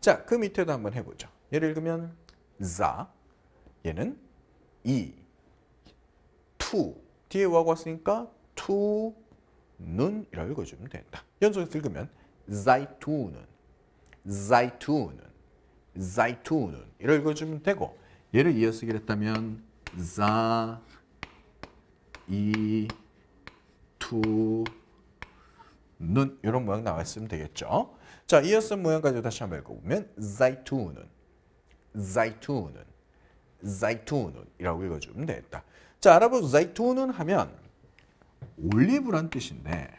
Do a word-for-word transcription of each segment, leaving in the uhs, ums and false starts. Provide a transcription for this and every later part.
자, 그 밑에도 한번 해보죠. 예를 들면 자, 얘는 이, 투 뒤에 와고 왔으니까 투는 이라고 읽어주면 된다. 연속해서 읽으면 자이투는, 자이투는, 자이투는 이라고 읽어주면 되고 얘를 이어쓰기를 했다면 자, 이, 투, 는 이런 모양 나왔으면 되겠죠. 자, 이어쓴 모양 가지고 다시 한번 읽어보면 자이투는, 자이투는, 자이투는 이라고 읽어주면 되겠다. 자, 아랍어 자이투는 하면 올리브란 뜻인데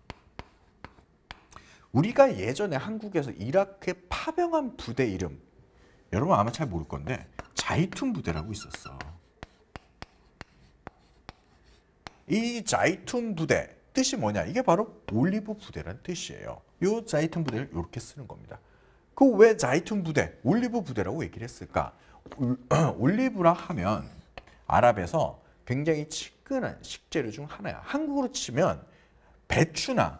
우리가 예전에 한국에서 이라크에 파병한 부대 이름 여러분 아마 잘 모를 건데 자이툰 부대라고 있었어. 이 자이툰 부대 뜻이 뭐냐? 이게 바로 올리브 부대란 뜻이에요. 이 자이툰 부대를 이렇게 쓰는 겁니다. 그 왜 자이툰 부대, 올리브 부대라고 얘기를 했을까? 올리브라 하면 아랍에서 굉장히 친근한 식재료 중 하나야. 한국으로 치면 배추나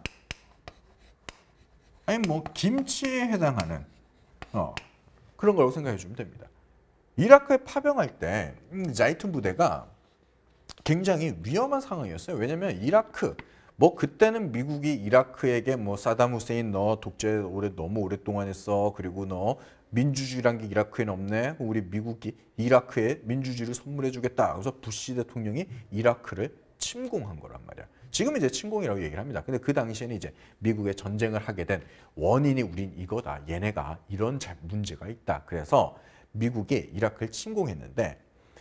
아니 뭐 김치에 해당하는 어, 그런 거라고 생각해 주면 됩니다. 이라크에 파병할 때 자이툰 부대가 굉장히 위험한 상황이었어요. 왜냐하면 이라크 뭐 그때는 미국이 이라크에게 뭐 사담 후세인 너 독재 오래 너무 오랫동안 했어. 그리고 너 민주주의란 게 이라크에는 없네. 우리 미국이 이라크에 민주주의를 선물해 주겠다. 그래서 부시 대통령이 이라크를 침공한 거란 말이야. 지금 이제 침공이라고 얘기를 합니다. 근데 그 당시에는 이제 미국에 전쟁을 하게 된 원인이 우린 이거다. 얘네가 이런 문제가 있다. 그래서 미국이 이라크를 침공했는데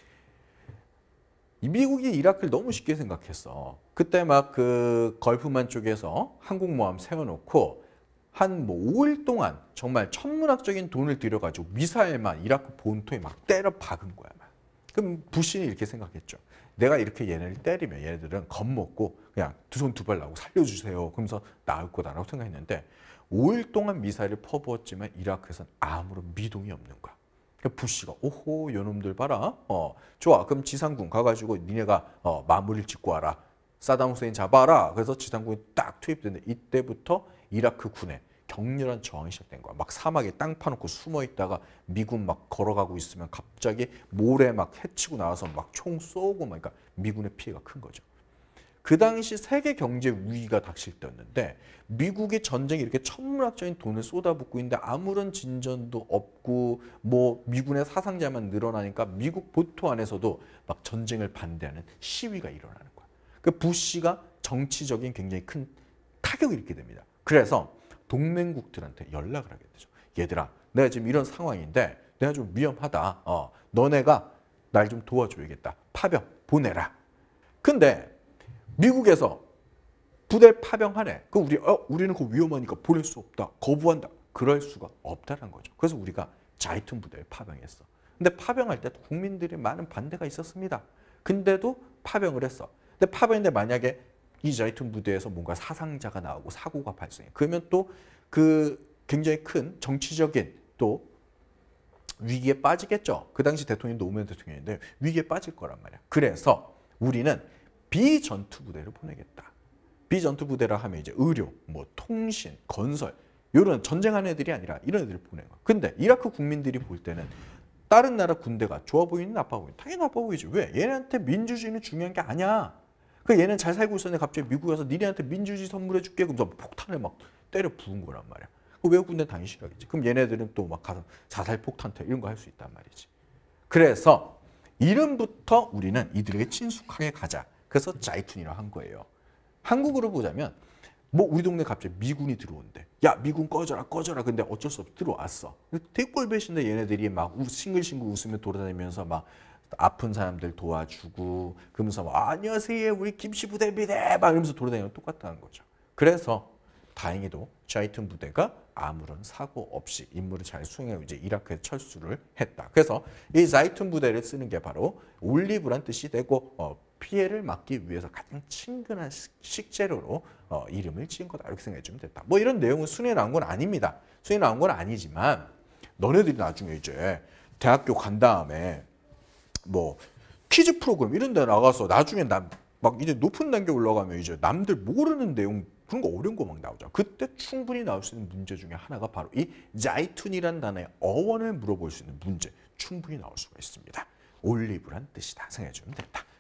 미국이 이라크를 너무 쉽게 생각했어. 그때 막 그 걸프만 쪽에서 항공모함 세워놓고 한 뭐 오 일 동안 정말 천문학적인 돈을 들여가지고 미사일만 이라크 본토에 막 때려 박은 거야. 막. 그럼 부시는 이렇게 생각했죠. 내가 이렇게 얘네를 때리면 얘네들은 겁먹고 그냥 두 손 두 발 나고 살려주세요. 그러면서 나을 거다라고 생각했는데 오 일 동안 미사일을 퍼부었지만 이라크에서는 아무런 미동이 없는 거야. 부시가 오호 요놈들 봐라. 어 좋아 그럼 지상군 가가지고 니네가 어, 마무리를 짓고 와라. 사담 후세인 잡아라. 그래서 지상군이 딱 투입됐는데 이때부터 이라크 군에 격렬한 저항이 시작된 거야. 막 사막에 땅 파놓고 숨어 있다가 미군 막 걸어가고 있으면 갑자기 모래 막 해치고 나와서 막 총 쏘고 막 그러니까 미군의 피해가 큰 거죠. 그 당시 세계 경제 위기가 닥칠 때였는데 미국의 전쟁에 이렇게 천문학적인 돈을 쏟아붓고 있는데 아무런 진전도 없고 뭐 미군의 사상자만 늘어나니까 미국 본토 안에서도 막 전쟁을 반대하는 시위가 일어나는 거야. 그 부시가 정치적인 굉장히 큰 타격을 입게 됩니다. 그래서 동맹국들한테 연락을 하게 되죠. 얘들아, 내가 지금 이런 상황인데 내가 좀 위험하다. 어, 너네가 날 좀 도와줘야겠다. 파병 보내라. 근데 미국에서 부대 파병하네. 그 우리 어 우리는 그 위험하니까 보낼 수 없다. 거부한다. 그럴 수가 없다는 거죠. 그래서 우리가 자이툰 부대에 파병했어. 근데 파병할 때 국민들이 많은 반대가 있었습니다. 근데도 파병을 했어. 근데 파병인데 만약에 이 자이툰 부대에서 뭔가 사상자가 나오고 사고가 발생해. 그러면 또 그 굉장히 큰 정치적인 또 위기에 빠지겠죠. 그 당시 대통령이 노무현 대통령인데 위기에 빠질 거란 말이야. 그래서 우리는 비전투 부대를 보내겠다. 비전투 부대라 하면 이제 의료, 뭐 통신, 건설 이런 전쟁하는 애들이 아니라 이런 애들을 보내는 거야. 근데 이라크 국민들이 볼 때는 다른 나라 군대가 좋아 보이는 나빠 보이는 당연히 나빠 보이지. 왜? 얘네한테 민주주의는 중요한 게 아니야. 그 얘는 잘 살고 있었는데 갑자기 미국에 와서 니네한테 민주주의 선물해 줄게. 그러면서 폭탄을 막 때려 부은 거란 말이야. 그 외국 군대 당연히 싫어하겠지. 그럼 얘네들은 또 막 가서 자살 폭탄 이런 거 할 수 있단 말이지. 그래서 이름부터 우리는 이들에게 친숙하게 가자. 그래서 자이툰이라고 한 거예요. 한국으로 보자면 뭐 우리 동네 갑자기 미군이 들어온대. 야 미군 꺼져라 꺼져라. 근데 어쩔 수 없이 들어왔어. 되게 꼴배신데 얘네들이 막 싱글싱글 웃으며 돌아다니면서 막 아픈 사람들 도와주고 그러면서 막 안녕하세요 우리 김씨 부대입니다 막 이러면서 돌아다니면 똑같다는 거죠. 그래서 다행히도 자이툰 부대가 아무런 사고 없이 임무를 잘 수행하고 이제 이라크에 철수를 했다. 그래서 이 자이툰 부대를 쓰는 게 바로 올리브란 뜻이 되고 어, 피해를 막기 위해서 가장 친근한 식재료로 어, 이름을 지은 거다 이렇게 생각해 주면 됐다. 뭐 이런 내용은 순위에 나온 건 아닙니다. 순위에 나온 건 아니지만 너네들이 나중에 이제 대학교 간 다음에 뭐 퀴즈 프로그램 이런 데 나가서 나중에 남, 막 이제 높은 단계 올라가면 이제 남들 모르는 내용 그런 거 어려운 거 막 나오죠. 그때 충분히 나올 수 있는 문제 중에 하나가 바로 이 자이툰이란 단어의 어원을 물어볼 수 있는 문제 충분히 나올 수가 있습니다. 올리브란 뜻이다 생각해 주면 된다.